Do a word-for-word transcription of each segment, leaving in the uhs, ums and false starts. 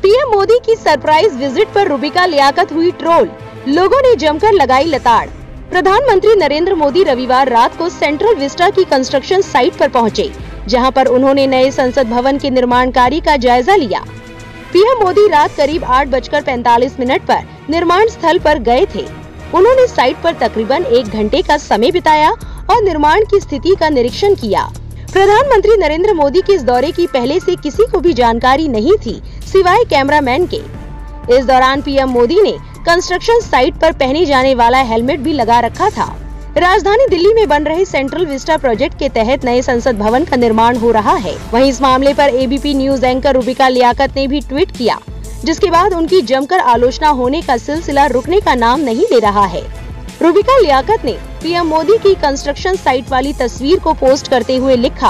PM Modi की surprise visit पर रूबिका लियाकत हुई ट्रोल, लोगों ने जमकर लगाई लताड़। प्रधानमंत्री नरेंद्र मोदी रविवार रात को सेंट्रल विस्टा की कंस्ट्रक्शन साइट पर पहुंचे, जहां पर उन्होंने नए संसद भवन के निर्माण कार्य का जायजा लिया। पीएम मोदी रात करीब आठ बजकर पैंतालीस मिनट पर निर्माण स्थल पर गए थे। उन्होंने साइट पर तकरीबन एक घंटे का समय बिताया और निर्माण की स्थिति का निरीक्षण किया। प्रधानमंत्री नरेंद्र मोदी के इस दौरे की पहले से किसी को भी जानकारी नहीं थी, सिवाय कैमरामैन के। इस दौरान पीएम मोदी ने कंस्ट्रक्शन साइट पर पहने जाने वाला हेलमेट भी लगा रखा था। राजधानी दिल्ली में बन रहे सेंट्रल विस्टा प्रोजेक्ट के तहत नए संसद भवन का निर्माण हो रहा है। वहीं इस मामले पर ABP News anchor Rubika Liyaquat ने भी ट्वीट किया, जिसके बाद उनकी जमकर आलोचना होने का सिलसिला रुकने का नाम नहीं ले रहा है। रूबिका लियाकत ने पीएम मोदी की कंस्ट्रक्शन साइट वाली तस्वीर को पोस्ट करते हुए लिखा,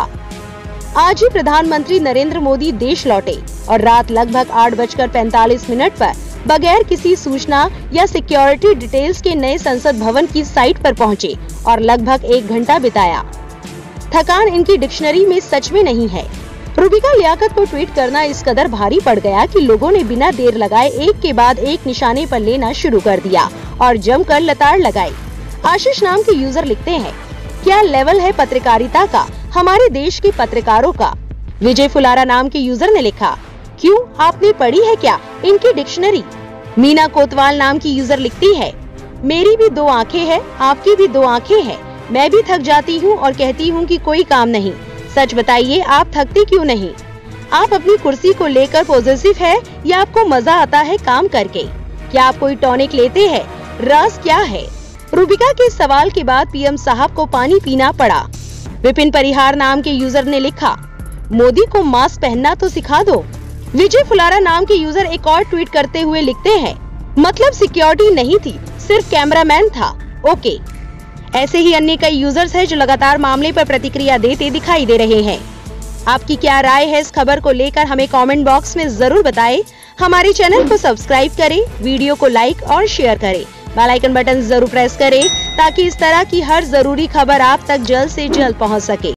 आज ही प्रधानमंत्री नरेंद्र मोदी देश लौटे और रात लगभग आठ बजकर पैंतालीस मिनट पर बगैर किसी सूचना या सिक्योरिटी डिटेल्स के नए संसद भवन की साइट पर पहुंचे और लगभग एक घंटा बिताया। थकान इनकी डिक्शनरी में सच में नहीं है। रूबिका लियाकत को ट्वीट करना इस कदर भारी पड़ गया कि लोगों ने बिना देर लगाए एक के बाद एक निशाने पर लेना शुरू कर दिया और जमकर लताड़ लगाई। आशीष नाम के यूजर लिखते हैं, क्या लेवल है पत्रकारिता का, हमारे देश के पत्रकारों का। विजय फुलारा नाम के यूजर ने लिखा, क्यों आपने पढ़ी है क्या इनकी डिक्शनरी। मीना कोतवाल नाम की यूजर लिखती है, मेरी भी दो आंखें हैं, आपकी भी दो आंखें हैं, मैं भी थक जाती हूँ और कहती हूँ कि कोई काम नहीं। सच बताइए, आप थकती क्यों नहीं? आप अपनी कुर्सी को लेकर पॉजिटिव है या आपको मजा आता है काम करके? क्या आप कोई टॉनिक लेते हैं? राज क्या है? रूबिका के सवाल के बाद पीएम साहब को पानी पीना पड़ा। विपिन परिहार नाम के यूजर ने लिखा, मोदी को मास्क पहनना तो सिखा दो। विजय फुलारा नाम के यूजर एक और ट्वीट करते हुए लिखते हैं, मतलब सिक्योरिटी नहीं थी, सिर्फ कैमरामैन था। ओके। ऐसे ही अन्य कई यूजर्स हैं जो लगातार मामले पर प्रतिक्रिया देते दिखाई दे रहे हैं। आपकी क्या राय है इस खबर को लेकर, हमें कमेंट बॉक्स में जरूर बताएं। हमारे चैनल को सब्सक्राइब करें, वीडियो को लाइक और शेयर करें, बेल आइकन बटन जरूर प्रेस करें ताकि इस तरह की हर जरूरी खबर आप तक जल्द से जल्द पहुंच सके।